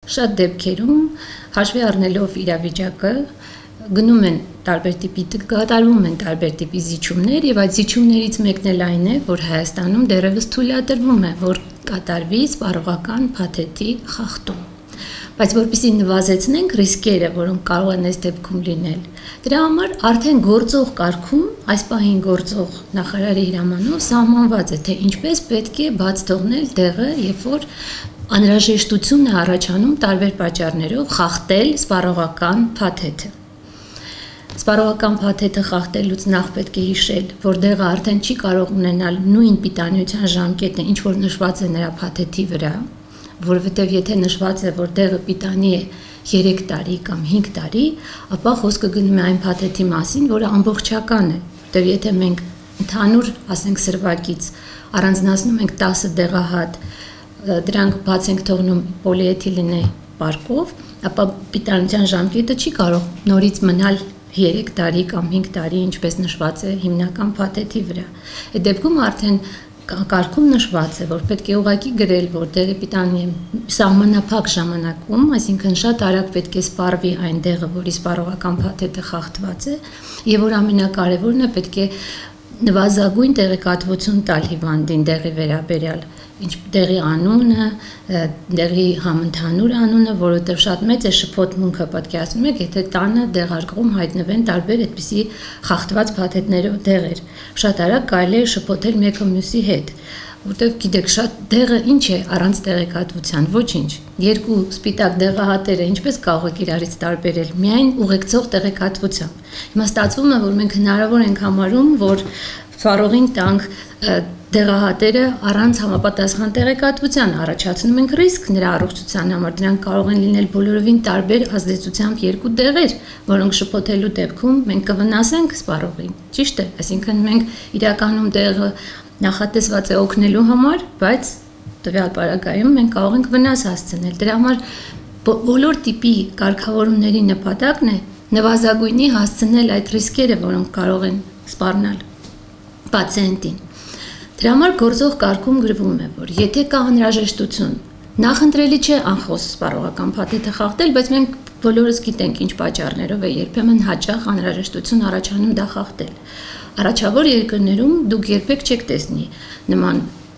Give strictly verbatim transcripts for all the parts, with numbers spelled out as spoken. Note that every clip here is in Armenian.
շատ դեպքերում հաշվի առնելով իրավիճակը գնում են տարբեր տիպի կատարվում են տարբեր տիպի զիջումներ եւ այդ զիջումներից մեկն էլ այն է, որ Հայաստանում դեռևս թույլատրվում է, որ կատարվի սպառողական փաթեթի խախտում։ Բայց որպեսզի նվազեցնենք ռիսկերը, որոնք կարող են այս դեպքում լինել, դրա համար արդեն գործող կարգում, այս պահին գործող նախարարի հրամանով սահմանված է, թե ինչպես պետք է բաց թողնել դեղը, երբ որ անհրաժեշտություն է առաջանում տարբեր պատճառներով խախտել սպառողական փաթեթը։ Սպառողական փաթեթը խախտելուց նախ պետք է հիշել, որ դեղը արդեն չի կարող ունենալ նույն պիտանյության ժամկետը, ինչ որ նշված է նրա փաթեթի վրա, որովհետև եթե նշված է, որ դեղը պիտանի է երեք տարի կամ հինգ տարի, ապա խոսքը գնում է այն փաթեթի մասին, որը ամբողջական է, որտեղ եթե մենք ընդհանուր, ասենք, սրվակից առանձնացնում ենք տասը դեղահատ, դրանք բաց ենք թողնում պոլիէթիլենե պարկով, ապա պիտանության ժամկետը չի կարող նորից մնալ երեք տարի կամ հինգ տարի, ինչպես նշված է հիմնական փաթեթի վրա։ Այդ դեպքում արդեն կարգում նշված է, որ պետք է ուղղակի գրել, որ դեղը պիտանի է սահմանափակ ժամանակում, այսինքն շատ արագ պետք է սպառվի այն դեղը, որի սպառողական փաթեթը խախտված է, եւ որ ամենակարևորն է պետք է նվազագույն տեղեկատվություն տալ հիվանդին դեղի վերաբերյալ, ինչ դեղի անունը, դեղի համընդհանուր անունը, որովհետև շատ մեծ է շփոթմունքը, պատկերացնում եք, եթե տանը դեղարկղում հայտնվեն տարբեր այդպիսի խախտված փաթեթներով դեղեր, շատ արագ կարելի է շփոթել մեկը մյուսի հետ, որտեղ գիտեք, շատ դեղը ինչ է առանց տեղեկատվության, ոչինչ։ Երկու սպիտակ դեղահատերը ինչպես կարող եք իրարից տարբերել, միայն ուղեկցող տեղեկատվությամբ։ Հիմա ստացվում է, որ մենք հնարավոր ենք համարում, որ սպառողին տանք դեղահատերը առանց համապատասխան տեղեկատվության, առաջացնում ենք ռիսկ նրա առողջության համար, դրանք կարող են լինել բոլորովին տարբեր ազդեցությամբ երկու դեղեր, որոնք շփոթելու դեպքում մենք կվնասենք սպառողին, ճիշտ է, այսինքն մենք իրականում դեղը նախատեսված է օգնելու համար, բայց տվյալ պարագայում մենք կարող ենք վնաս հասցնել, դրա համար բոլոր տիպի կարգավորումների նպատակն է նվազագույնի հասցնել այդ ռիսկերը, որոնք կարող են սպառնալ պացիենտին։ Դրա համար գործող կարգում գրվում է, որ եթե կա անհրաժեշտություն, նախընտրելի չէ անխոս սպառողական փաթեթը խախտել, բայց մենք բոլորս գիտենք ինչ պատճառներով է երբեմն հաճախ անհրաժեշտություն առաջանում դա խախտել։ Առաջավոր երկրներում դուք երբեք չեք տեսնի նման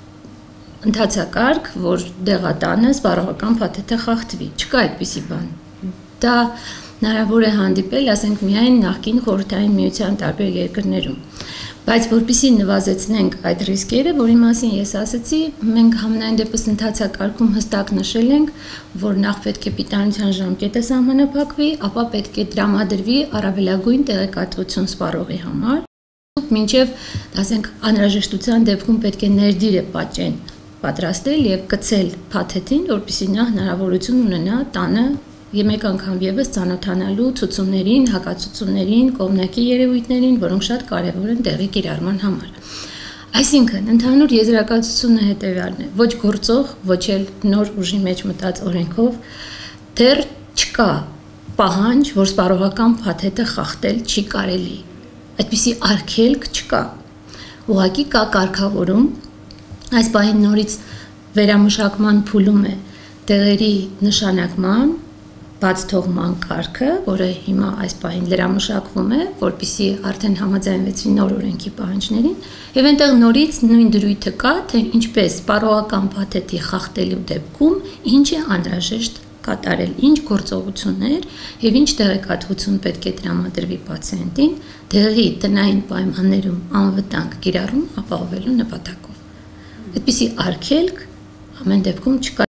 ընթացակարգ, որ դեղատանը սպառողական փաթեթը խախտվի, չկա այդպիսի բան։ Դա հնարավոր է հանդիպել, ասենք, միայն նախկին խորհրդային միության տարբեր երկրներում։ Բայց որպեսզի նվազեցնենք այդ ռիսկերը, որի մասին ես ասացի, մենք համենայն դեպս ընթացակարգում հստակ նշել ենք, որ նախ պետք է պիտանության ժամկետը սահմանափակվի, ապա պետք է տրամադրվի առավելագույն տեղեկատվություն սպառողի համար, մինչև, ասենք, անհրաժեշտության դեպքում պետք է ներդիրը պատճեն պատրաստել եւ կցել փաթեթին, որպեսզի նա հնարավորություն ունենա տանը մեկ անգամ եւս ծանոթանալու ցուցումներին, հակացուցումներին, կողմնակի երևույթներին, որոնք շատ կարեւոր են դեղի կիրառման համար։ Այսինքն, ընդհանուր եզրակացությունը հետեւյալն է. ոչ գործող, ոչ էլ նոր ուժի մեջ մտած օրենքով դեռ չկա պահանջ, որ սպառողական փաթեթը խախտել չի կարելի։ Այդպիսի արգելք չկա։ Ուղղակի կա կարգավորում, այս պահին նորից վերամշակման փուլում է դեղերի նշանակման բաց թողման կարգը, որը հիմա այս պահին լրամշակվում է, որպեսզի արդեն համաձայնվեցվի նոր օրենքի պահանջներին, եւ այնտեղ նորից նույն դրույթը կա, թե ինչպես սպառողական փաթեթի խախտելու դեպքում ինչ է անհրաժեշտ կատարել, ինչ գործողություններ եւ ինչ տեղեկատվություն պետք է տրամադրվի պացիենտին դեղի տնային պայմաններում անվտանգ կիրառում ապահովելու նպատակով։ Այդպիսի արգելք ամեն դեպքում չկա։